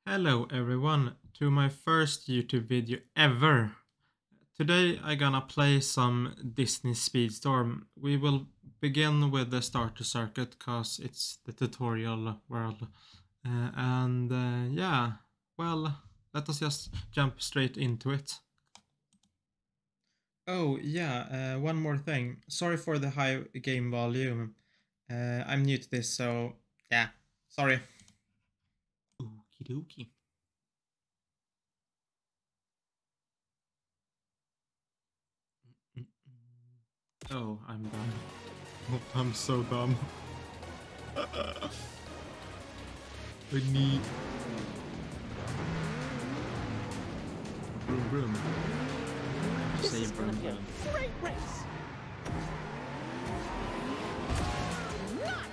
Hello everyone to my first YouTube video ever. Today I gonna play some Disney Speedstorm. We will begin with the starter circuit cause it's the tutorial world. Yeah, well, let us just jump straight into it. Oh yeah, one more thing. Sorry for the high game volume. I'm new to this, so yeah, sorry. Okie dokie. Oh, I'm dumb. I'm so dumb. We need broom broom. This Say is gonna broom be a broom. great race. Nice.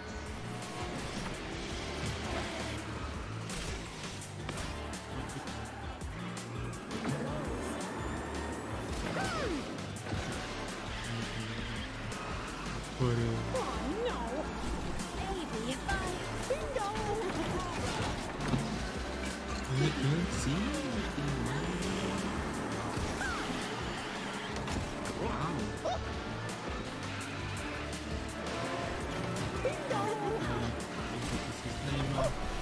But, Oh no! Maybe if I bingo. I can't see. Wow. Bingo. What is his name?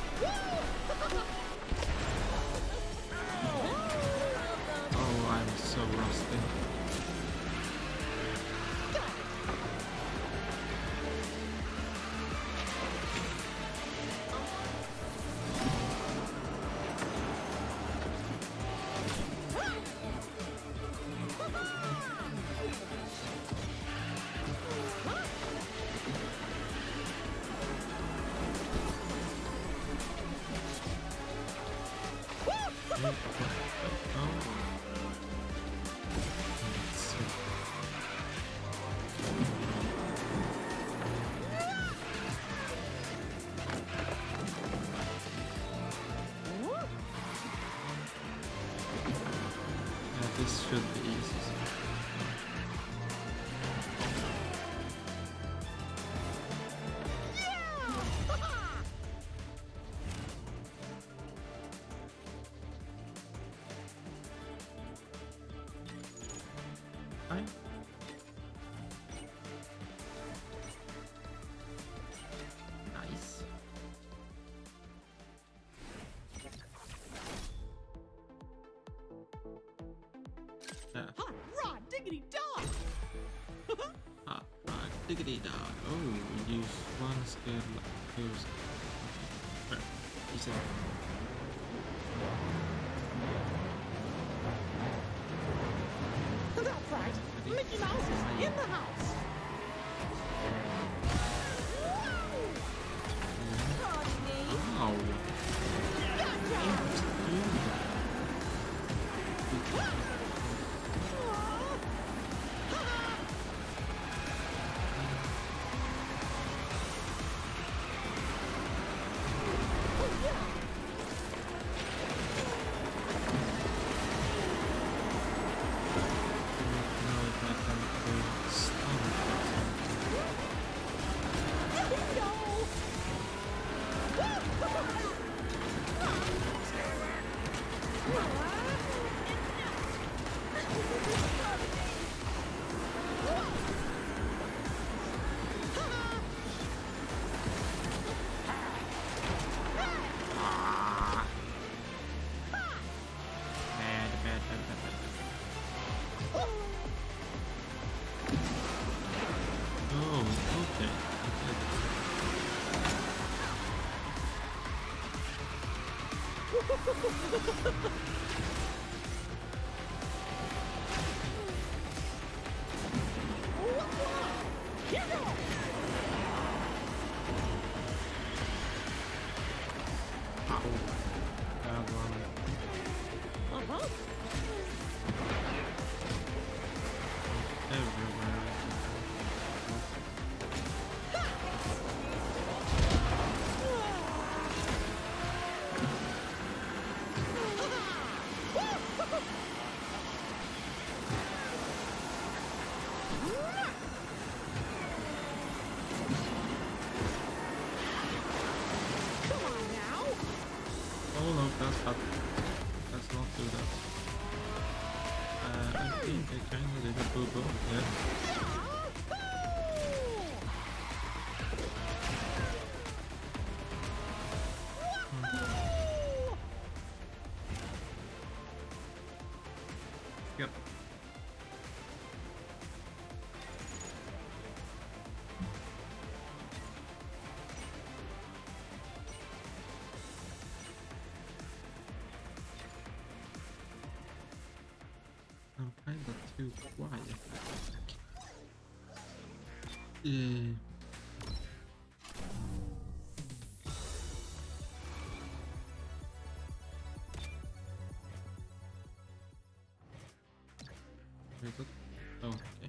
Oh, I'm so rusty. This should be easy. Fine. Nice. Hot rod diggity dog. Diggity dog. Oh, use one skill. Use. He said. That's right. Mickey Mouse is in the house. Ow. Oh, okay. Here goes. Ow. Bad one. Uh-huh. Everywhere. Come on now. Oh no, that's bad. Let's not do that. I think I kind of did a boo-boo. Yeah. Yep. I'm kinda too quiet. Yeah. Wait, what? Oh, okay.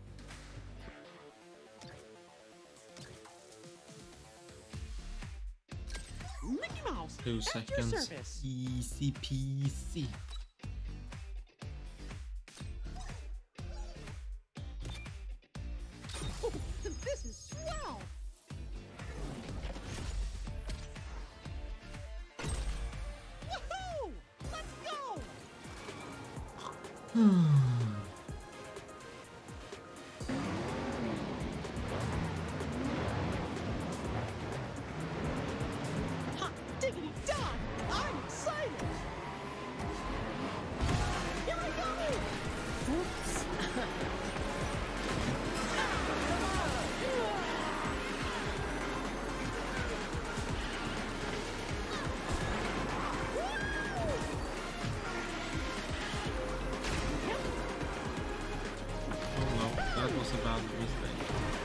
Mickey Mouse, 2 at your seconds. service. Easy peasy. Oh, this is swell. Woohoo! Let's go. Hot diggity dog! I'm excited. Here I go. Oops. Oh no, that was a bad mistake.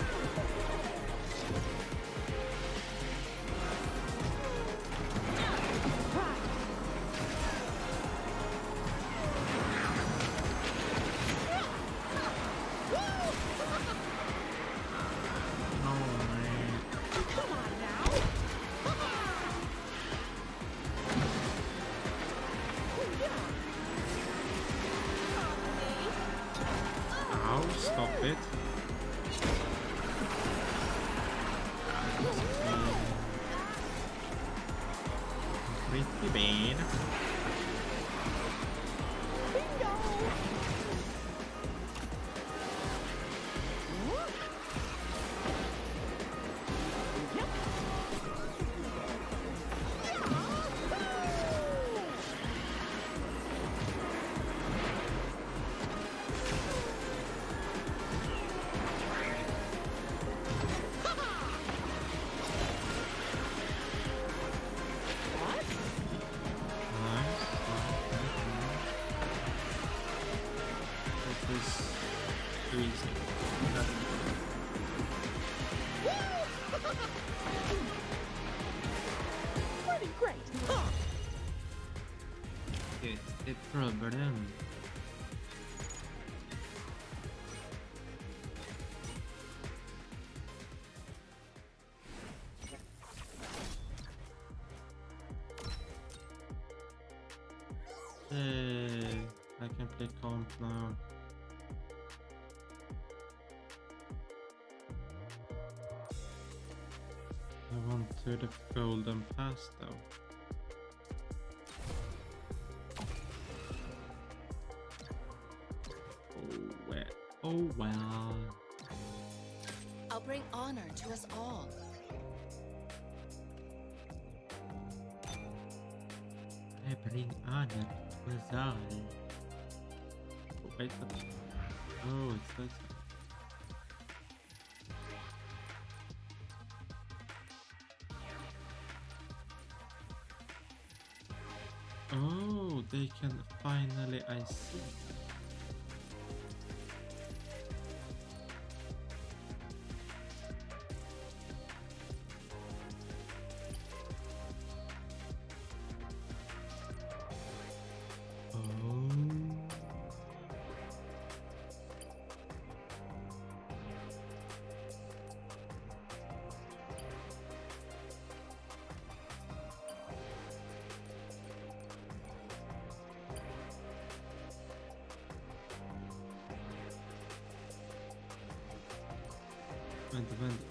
No, man. Come on now. Ow, stop it. Pretty bad. Bingo. Yep. What? Nice. This is too easy. Pretty great. Huh. It's a problem. Hey, I can play comp now. I want to the golden pass though. Oh well. Oh well. I'll bring honor to us all. I bring honor to us all. Oh, wait, oh, it's this. Oh, they can finally, I see.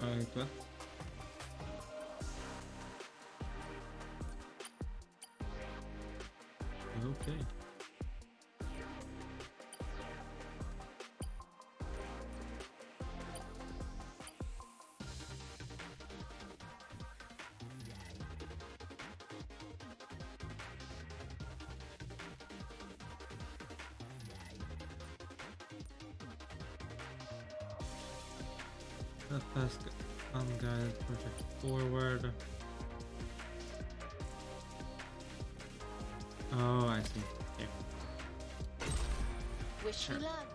Vänta. Okay. That task unguided project forward. Oh, I see. Okay. Wish you luck.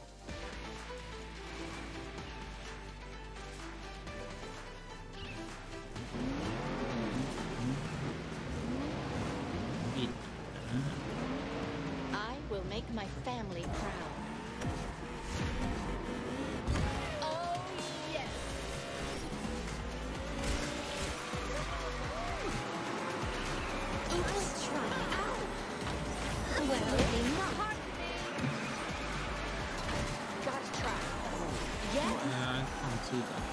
I will make my family proud. Oh, yes. Oops, try. Ow. Well, enough. Gotta try. Yes. Yeah, I can't see that.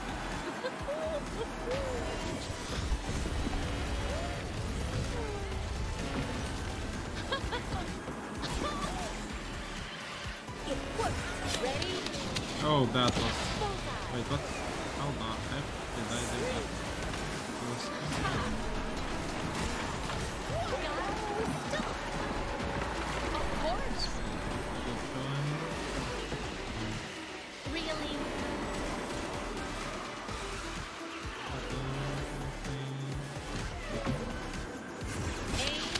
It worked. Ready? Oh, that was. Bullseye. Wait, what? How the heck did I do that? It was. Stop. Of course. Really? Aim.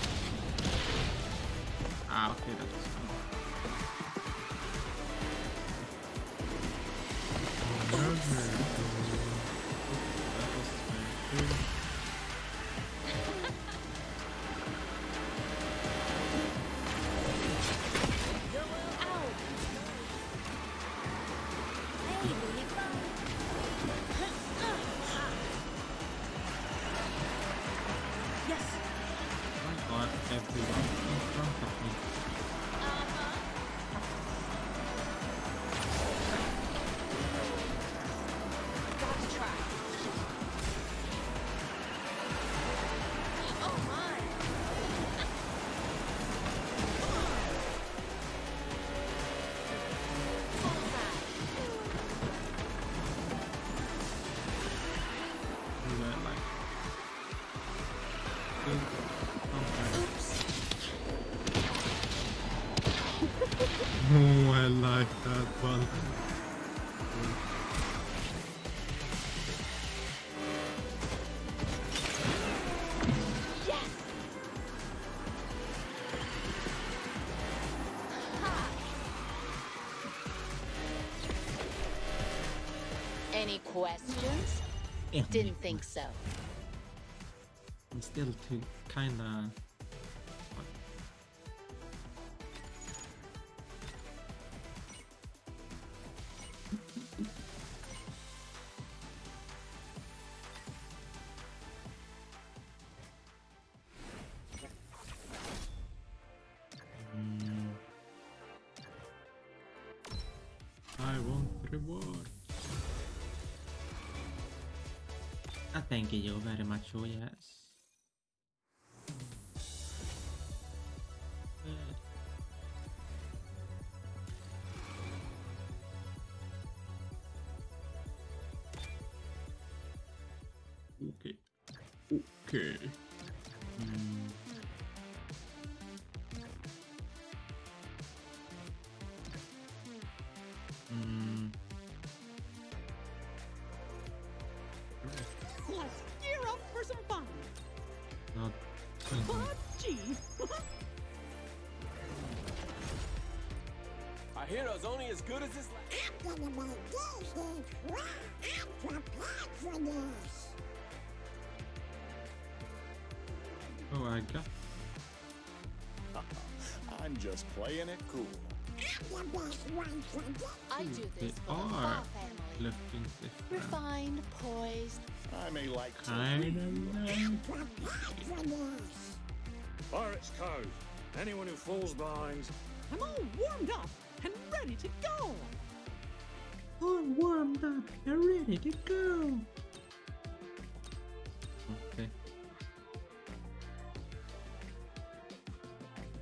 Ah, okay, that was fun. That was very cool. Out. Maybe fun. Yes. I got everyone in front of me. Gotta try. Oh my. Bullseye. We were like. Good. Oops. Oh, I like that one. Yes. Ha. Any questions? Didn't think so. I'm still too kinda. I want reward. Thank you very much. Oh yes. Okay. Okay. Let's gear up for some fun. Not. Oh, gee. Our hero's only as good as his I'm gonna make this hit. Wow, I'm prepared for this. Oh, I got. I'm just playing it cool. I'm the best one for this. I do They this for the are Fa family. looking different. Refined, poised. I may like to. Kinda like. I'm prepared for this. Pirates Cove. Anyone who falls behind. I'm all warmed up and ready to go. All warmed up and ready to go. Okay.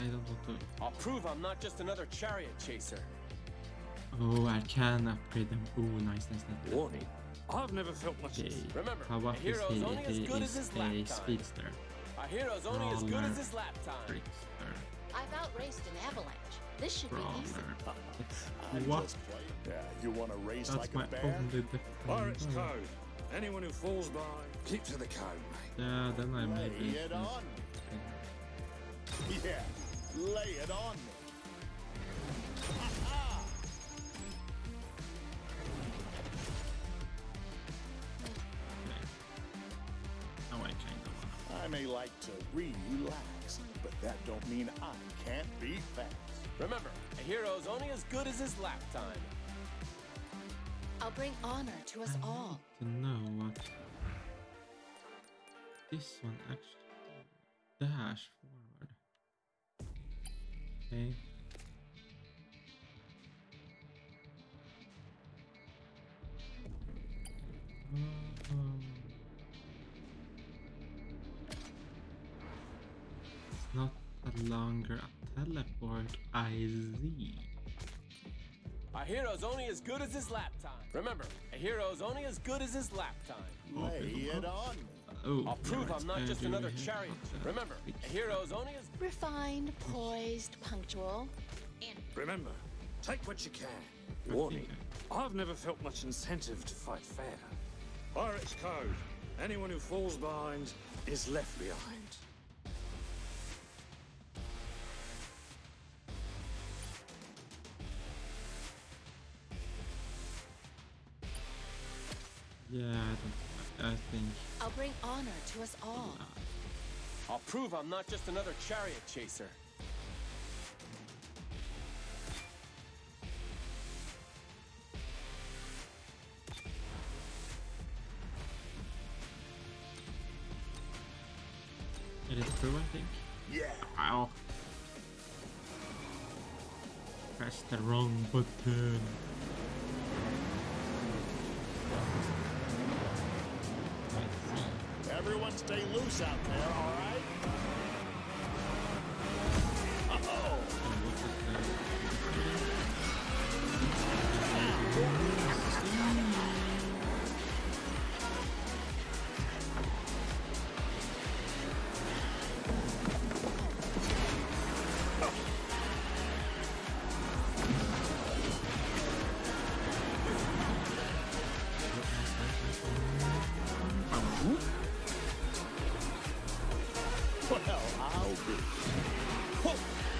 don't want to. I'll prove I'm not just another chariot chaser. Oh, I can upgrade them. Oh, nice. Warning. I've never felt much. Okay. Remember, How a about this? hero's only as good as his lap a time. speedster. A hero's only as good as his lap time. Trickster. I've outraced an avalanche. This should be easy. Brawler. I'm What? just playing. Yeah, you want to race That's like my a bear? only Pirate's defense. code. Anyone who falls by, keep to the code, mate. Yeah, then I Lay maybe. it on me. Yeah, lay it on me. Ha-ha! Oh, I kind of wanna. I may like to relax, but that don't mean I can't be fast. Remember, a hero's only as good as his lap time. I'll bring honor to us all. To know what this one actually dash forward. Okay. It's not a longer a teleport, I see. A hero's only as good as his lap time. Remember, a hero's only as good as his lap time. Lay it on me. Oh, I'll prove yeah, I'm not I just do another have chariot. that. Remember, a hero's only as... Refined, poised, punctual, and Remember, take what you can. Warning. I've never felt much incentive to fight fair. Pirate's code. Anyone who falls behind is left behind. Yeah, I think. I'll bring honor to us all. I'll prove I'm not just another chariot chaser. It is true, I think. Yeah. Ow. Press the wrong button. Everyone stay loose out there, all right? Uh-oh. Well, I'll be. Whoa.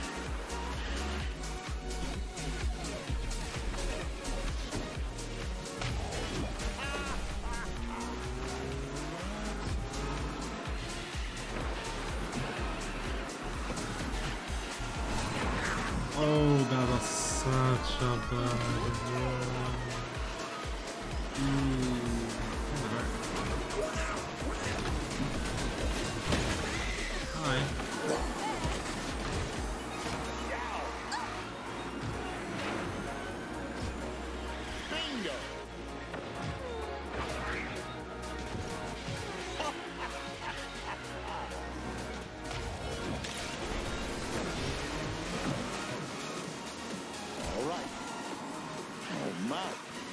Oh, that was such a bad one. Hi. Bingo. All right. Oh, my.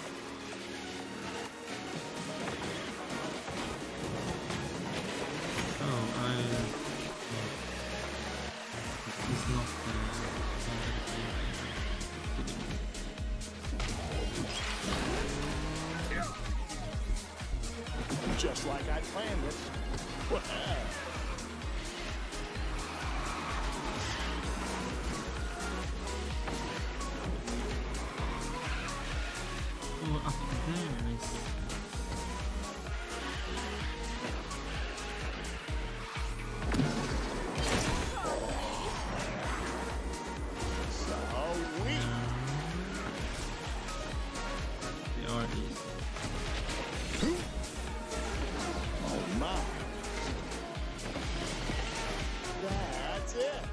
Oh, this is not Just like I planned it. Well. Oh, up there is. So we. They are easy. Oh, my. That's it.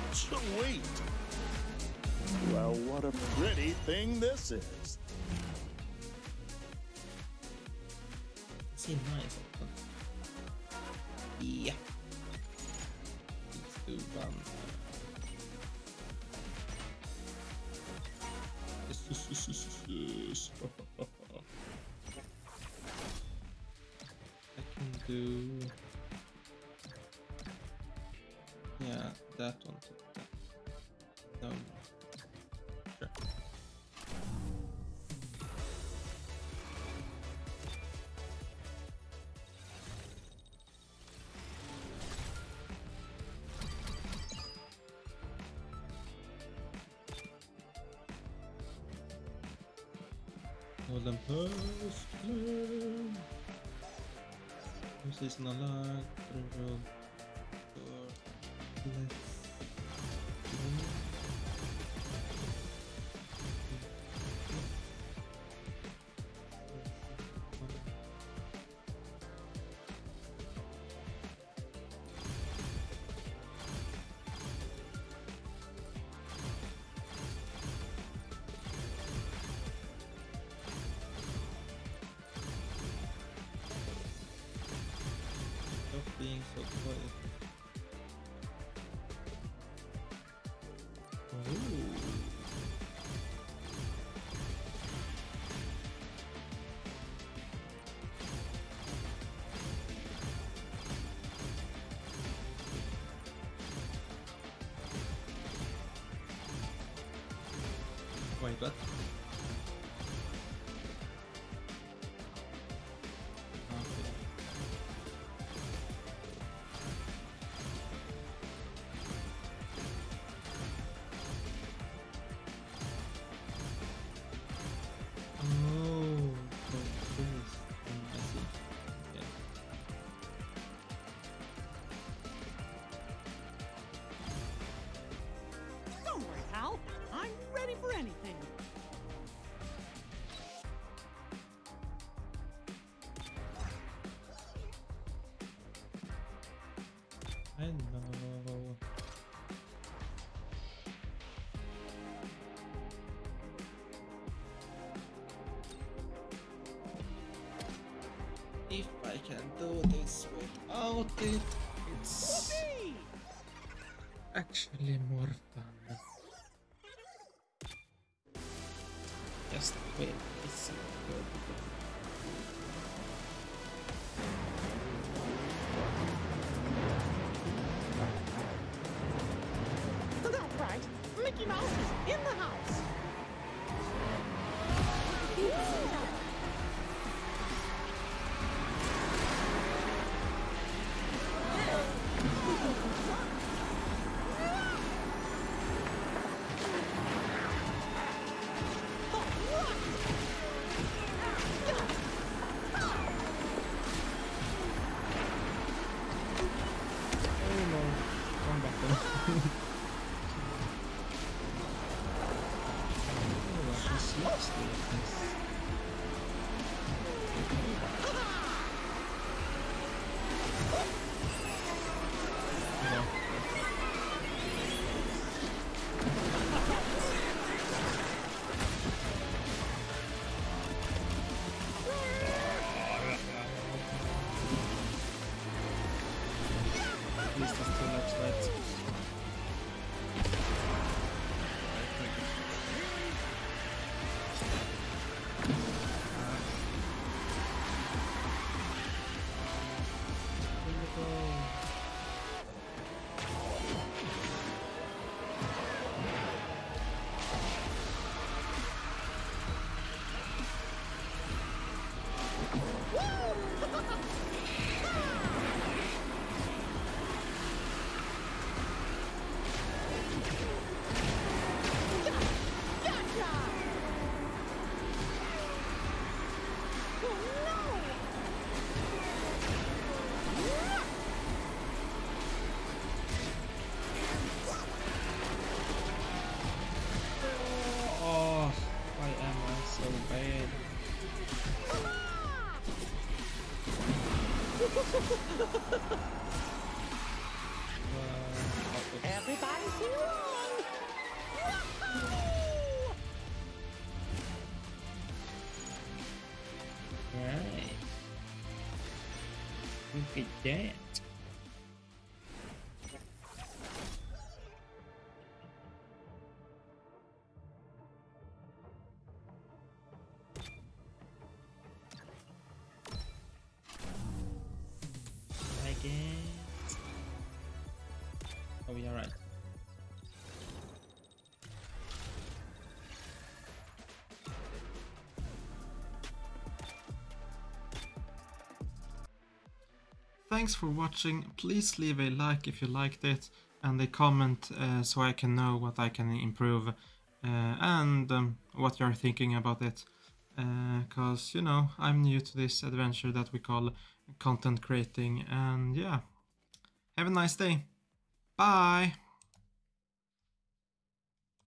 Sweet. Well, what a pretty thing this is. see nice also. Yeah. Let's do one. I can do. Yeah, that one too. No. Sure. Golden Post. Seasonal lag. Road. Let's. Stop being so quiet. Wait, what? Okay. Oh, this. I see. Yeah. Don't worry, pal. I'm ready for anything. I know. If I can do this without it, it's Whoopee! actually more fun. Just win is good. That's right. Mickey Mouse is in the house. Oh no, one button. Oh, I can switch this. Yeah. At least it's 2 laps right. Here we go. Gotcha! Oh no! Oh, why am I so bad? Everybody sing along! Right. at that. Like it. Oh, we are right. Thanks for watching. Please leave a like if you liked it and a comment so I can know what I can improve and what you're thinking about it. Because, you know, I'm new to this adventure that we call content creating, and yeah. Have a nice day. Bye!